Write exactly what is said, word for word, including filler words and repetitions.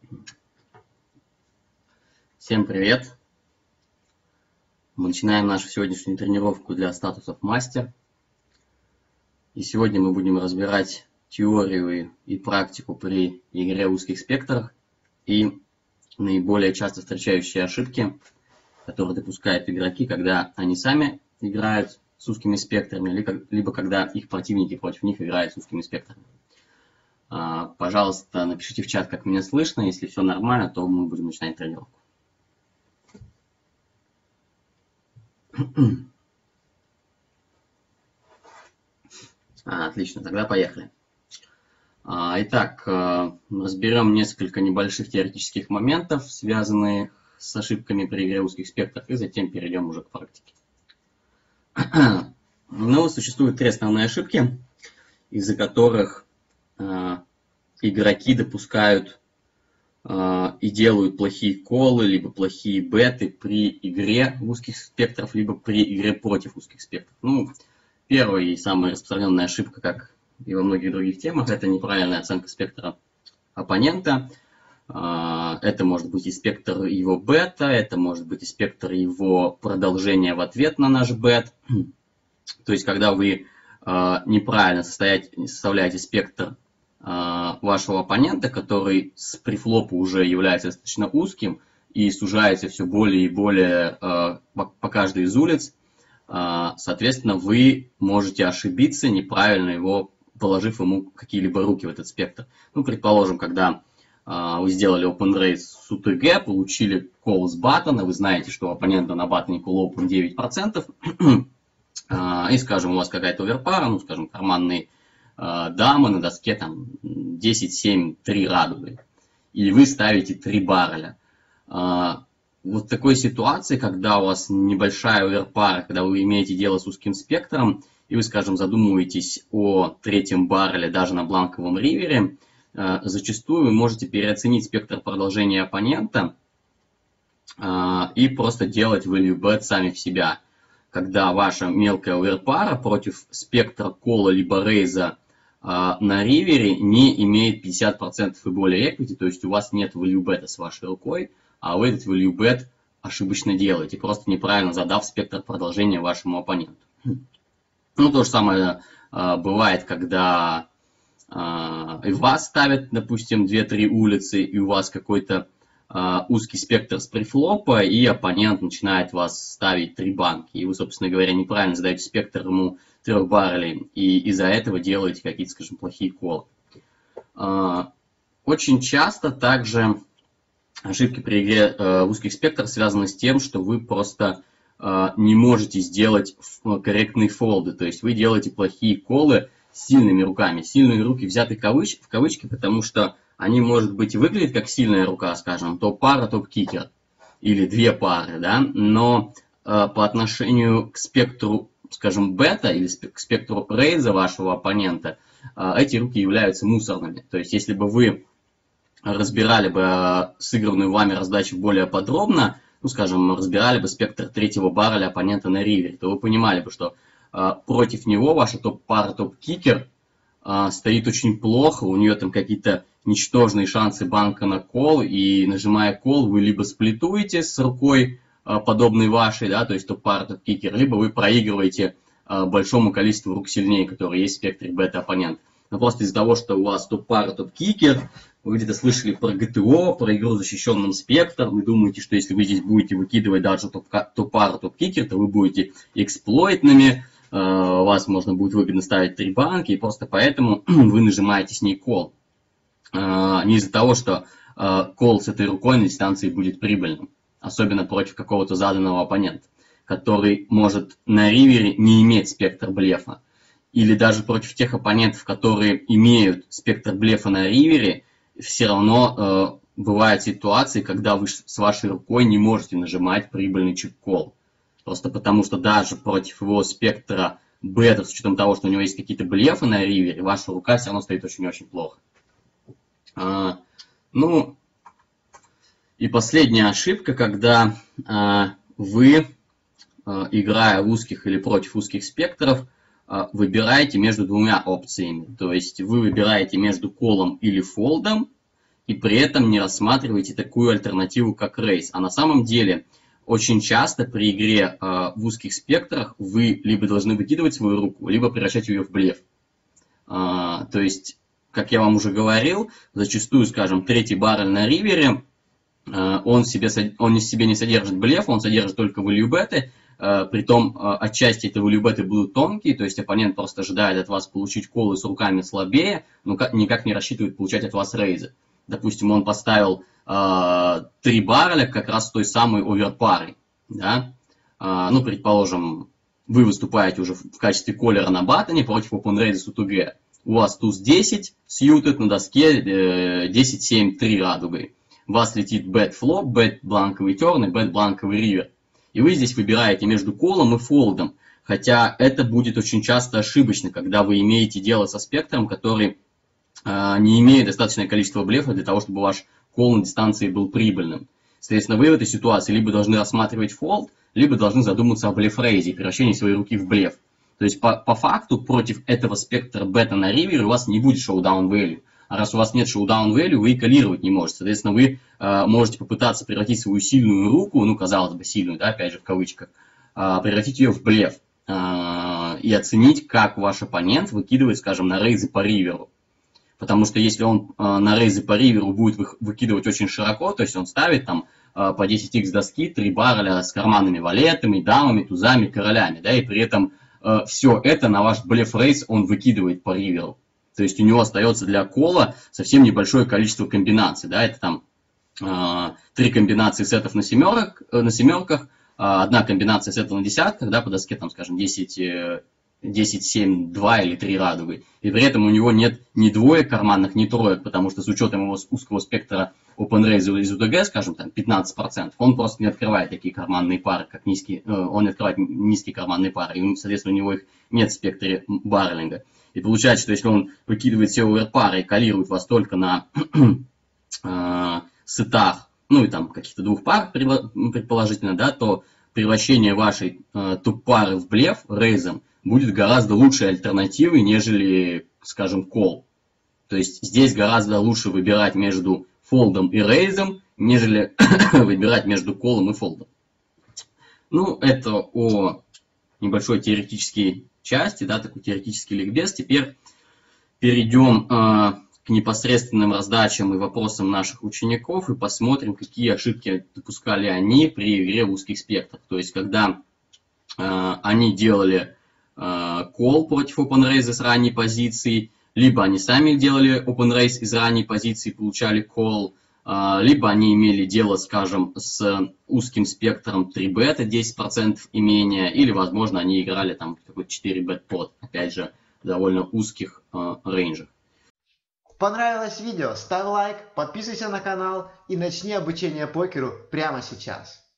Всем привет! Мы начинаем нашу сегодняшнюю тренировку для статусов мастер. И сегодня мы будем разбирать теорию и практику при игре узких спектрах и наиболее часто встречающие ошибки, которые допускают игроки, когда они сами играют с узкими спектрами, либо когда их противники против них играют с узкими спектрами. Пожалуйста, напишите в чат, как меня слышно. Если все нормально, то мы будем начинать тренировку. Отлично, тогда поехали. Итак, разберем несколько небольших теоретических моментов, связанных с ошибками при игре узких спектров, и затем перейдем уже к практике. Но существуют три основные ошибки, из-за которых игроки допускают и делают плохие колы, либо плохие беты при игре узких спектров, либо при игре против узких спектров. Ну, первая и самая распространенная ошибка, как и во многих других темах, это неправильная оценка спектра оппонента. Это может быть и спектр его бета, это может быть и спектр его продолжения в ответ на наш бет. То есть, когда вы неправильно составляете спектр вашего оппонента, который с префлопа уже является достаточно узким и сужается все более и более э, по, по каждой из улиц, э, соответственно, вы можете ошибиться, неправильно его положив ему какие-либо руки в этот спектр. Ну, предположим, когда э, вы сделали open raise с УТГ, получили call с баттона, вы знаете, что у оппонента на баттоне call open девять процентов, э, и, скажем, у вас какая-то оверпара, ну, скажем, карманный дамы на доске там десять семь три радуги, и вы ставите три барреля. Вот в такой ситуации, когда у вас небольшая оверпара, когда вы имеете дело с узким спектром, и вы, скажем, задумываетесь о третьем барреле даже на бланковом ривере, зачастую вы можете переоценить спектр продолжения оппонента и просто делать value bet сами в себя. Когда ваша мелкая оверпара против спектра кола либо рейза на ривере не имеет пятьдесят процентов и более equity, то есть у вас нет value bet с вашей рукой, а вы этот value bet ошибочно делаете, просто неправильно задав спектр продолжения вашему оппоненту. Ну, то же самое а, бывает, когда а, и вас ставят, допустим, две-три улицы, и у вас какой-то а, узкий спектр с префлопа, и оппонент начинает вас ставить три банки, и вы, собственно говоря, неправильно задаете спектр ему трех баррелей, и из-за этого делаете какие-то, скажем, плохие колы. Очень часто также ошибки при игре в узких спектрах связаны с тем, что вы просто не можете сделать корректные фолды, то есть вы делаете плохие колы с сильными руками. Сильные руки взяты в кавычки, в кавычки, потому что они, может быть, и выглядят как сильная рука, скажем, топ-пара, топ-кикер, или две пары, да, но по отношению к спектру, скажем, бета или к спектру рейза вашего оппонента, эти руки являются мусорными. То есть, если бы вы разбирали бы сыгранную вами раздачу более подробно, ну, скажем, разбирали бы спектр третьего барреля оппонента на ривере, то вы понимали бы, что против него ваша топ-пара, топ-кикер стоит очень плохо, у нее там какие-то ничтожные шансы банка на кол, и нажимая кол, вы либо сплитуете с рукой, подобной вашей, да, то есть топ-пара, топ-кикер, либо вы проигрываете а, большому количеству рук сильнее, которые есть в спектре бета-оппонент. Но просто из-за того, что у вас топ-пара, топ-кикер, вы где-то слышали про ГТО, про игру с защищенным спектром, вы думаете, что если вы здесь будете выкидывать даже топ-пара, топ-кикер, то вы будете эксплойтными, а, вас можно будет выгодно ставить три банки, и просто поэтому вы нажимаете с ней кол. А, не из-за того, что а, кол с этой рукой на дистанции будет прибыльным. Особенно против какого-то заданного оппонента, который может на ривере не иметь спектр блефа. Или даже против тех оппонентов, которые имеют спектр блефа на ривере, все равно э, бывают ситуации, когда вы с вашей рукой не можете нажимать прибыльный чек-колл. Просто потому, что даже против его спектра бета, с учетом того, что у него есть какие-то блефы на ривере, ваша рука все равно стоит очень-очень плохо. А, ну... И последняя ошибка, когда э, вы, э, играя в узких или против узких спектров, э, выбираете между двумя опциями. То есть вы выбираете между колом или фолдом, и при этом не рассматриваете такую альтернативу, как рейз. А на самом деле, очень часто при игре э, в узких спектрах вы либо должны выкидывать свою руку, либо превращать ее в блеф. Э, то есть, как я вам уже говорил, зачастую, скажем, третий баррель на ривере, э, он, в себе, он в себе не содержит блеф, он содержит только value-беты. Притом отчасти эти value-беты будут тонкие, то есть оппонент просто ожидает от вас получить колы с руками слабее, но никак не рассчитывает получать от вас рейзы. Допустим, он поставил э, три барреля как раз с той самой оверпарой. Да? Э, ну, предположим, вы выступаете уже в качестве коллера на баттоне против open-raise с УТГ. У вас туз десять сьютед на доске э, десять семь три радугой. У вас летит бет-флоп, бет-бланковый терн и бет-бланковый ривер. И вы здесь выбираете между колом и фолдом. Хотя это будет очень часто ошибочно, когда вы имеете дело со спектром, который э, не имеет достаточное количество блефа для того, чтобы ваш кол на дистанции был прибыльным. Соответственно, вы в этой ситуации либо должны рассматривать фолд, либо должны задуматься о блеф-рейзе и превращении своей руки в блеф. То есть по, по факту против этого спектра бета на ривере у вас не будет шоу-даун value. А раз у вас нет шоу-даун value, вы и коллировать не можете. Соответственно, вы э, можете попытаться превратить свою сильную руку, ну, казалось бы, сильную, да, опять же, в кавычках, э, превратить ее в блеф. Э, и оценить, как ваш оппонент выкидывает, скажем, на рейзы по риверу. Потому что если он э, на рейзы по риверу будет вы, выкидывать очень широко, то есть он ставит там э, по десять икс доски три барреля с карманными валетами, дамами, тузами, королями, да, и при этом э, все это на ваш блеф-рейз он выкидывает по риверу. То есть у него остается для кола совсем небольшое количество комбинаций. Да? Это там э, три комбинации сетов на, семерок, э, на семерках, э, одна комбинация сетов на десятках, да, по доске, там, скажем, десять семь два или три радугой. И при этом у него нет ни двоек карманных, ни троек, потому что с учетом его узкого спектра open-raise из УТГ, скажем, там пятнадцать процентов, он просто не открывает такие карманные пары, как низкие, э, он не открывает низкие карманные пары, и, соответственно, у него их нет в спектре баррелинга. И получается, что если он выкидывает все оверпары и коллирует вас только на э, сетах, ну и там каких-то двух пар, предположительно, да, то превращение вашей э, топ-пары в блеф рейзом будет гораздо лучшей альтернативой, нежели, скажем, кол. То есть здесь гораздо лучше выбирать между фолдом и рейзом, нежели выбирать между колом и фолдом. Ну, это о небольшой теоретической части, да, такой теоретический ликбез. Теперь перейдем э, к непосредственным раздачам и вопросам наших учеников и посмотрим, какие ошибки допускали они при игре в узких спектрах. То есть, когда э, они делали кол э, против open-raise с ранней позиции, либо они сами делали open-raise из ранней позиции, получали кол, э, либо они имели дело, скажем, с узким спектром три бета, десять процентов и менее, или, возможно, они играли там какой-то четыре бет под, опять же, в довольно узких э, рейнджах. Понравилось видео? Ставь лайк, подписывайся на канал и начни обучение покеру прямо сейчас.